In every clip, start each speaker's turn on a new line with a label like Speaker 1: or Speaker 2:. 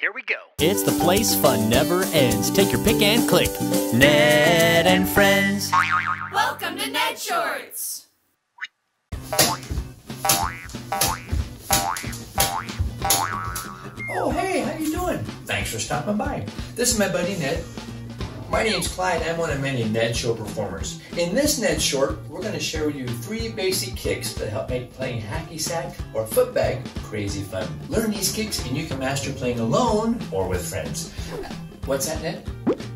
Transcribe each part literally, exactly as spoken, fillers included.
Speaker 1: Here we go.
Speaker 2: It's the place fun never ends. Take your pick and click. Ned and Friends.
Speaker 3: Welcome to N E D Shorts.
Speaker 4: Oh, hey, how you doing? Thanks for stopping by. This is my buddy Ned. My name's Clyde. I'm one of many N E D show performers. In this N E D short, we're going to share with you three basic kicks that help make playing hacky sack or footbag crazy fun. Learn these kicks and you can master playing alone or with friends. What's that, Ned?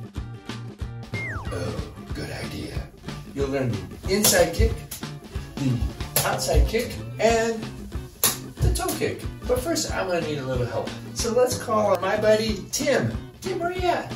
Speaker 4: Oh, good idea. You'll learn the inside kick, the outside kick, and the toe kick. But first, I'm going to need a little help. So let's call my buddy Tim. Tim, where are you at?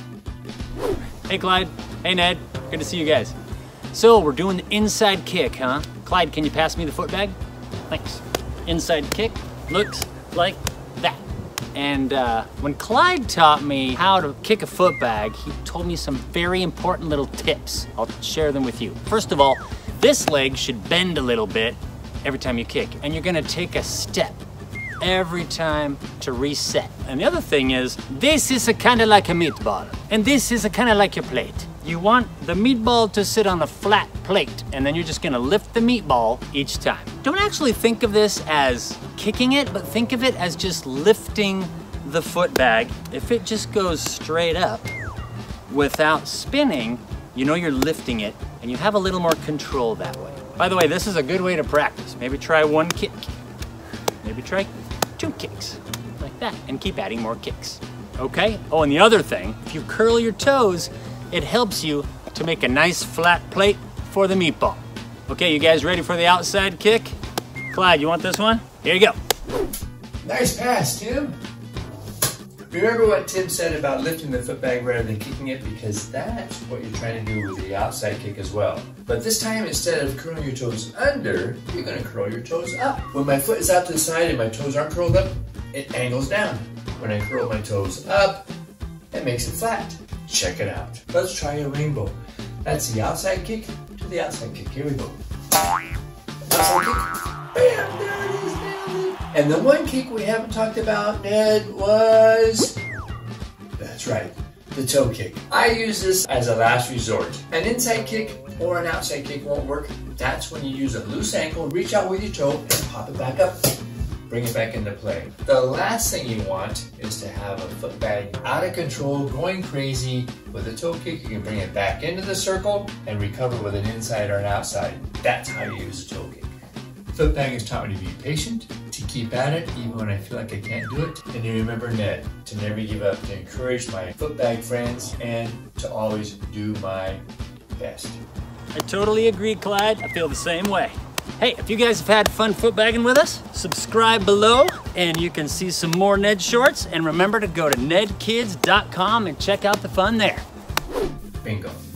Speaker 2: Hey Clyde. Hey Ned. Good to see you guys. So we're doing the inside kick, huh? Clyde, can you pass me the footbag? Thanks. Inside kick looks like that. And uh, when Clyde taught me how to kick a footbag, he told me some very important little tips. I'll share them with you. First of all, this leg should bend a little bit every time you kick, and you're gonna take a step every time to reset. And the other thing is, this is a kind of like a meatball, and this is a kind of like your plate. You want the meatball to sit on a flat plate, and then you're just gonna lift the meatball each time. Don't actually think of this as kicking it, but think of it as just lifting the footbag. If it just goes straight up without spinning, you know you're lifting it, and you have a little more control that way. By the way, this is a good way to practice. Maybe try one kick. Maybe try two kicks, like that, and keep adding more kicks, okay? Oh, and the other thing, if you curl your toes, it helps you to make a nice flat plate for the meatball. Okay, you guys ready for the outside kick? Clyde, you want this one? Here you go.
Speaker 4: Nice pass, Tim. Remember what Tim said about lifting the footbag rather than kicking it, because that's what you're trying to do with the outside kick as well. But this time, instead of curling your toes under, you're going to curl your toes up. When my foot is out to the side and my toes aren't curled up, it angles down. When I curl my toes up, it makes it flat. Check it out. Let's try a rainbow. That's the outside kick to the outside kick. Here we go. Outside kick. Bam! There it is. And the one kick we haven't talked about, Ned, was... That's right, the toe kick. I use this as a last resort. An inside kick or an outside kick won't work. That's when you use a loose ankle, reach out with your toe, and pop it back up. Bring it back into play. The last thing you want is to have a footbag out of control, going crazy. With a toe kick, you can bring it back into the circle and recover with an inside or an outside. That's how you use a toe kick. Footbag has taught me to be patient, to keep at it even when I feel like I can't do it, and to remember Ned, to never give up, to encourage my footbag friends, and to always do my best.
Speaker 2: I totally agree, Clyde. I feel the same way. Hey, if you guys have had fun footbagging with us, subscribe below and you can see some more N E D shorts. And remember to go to ned kids dot com and check out the fun there.
Speaker 4: Bingo.